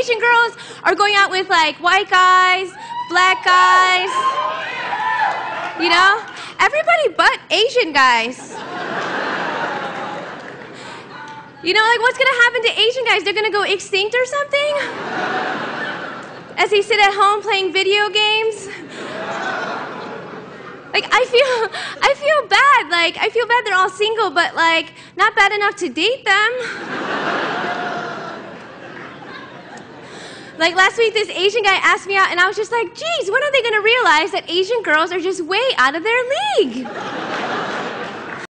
Asian girls are going out with like white guys, black guys, you know? Everybody but Asian guys. You know, like what's gonna happen to Asian guys? They're gonna go extinct or something? As they sit at home playing video games? Like, I feel bad. Like, I feel bad they're all single, but like, not bad enough to date them. Like last week, this Asian guy asked me out, and I was just like, geez, when are they gonna realize that Asian girls are just way out of their league?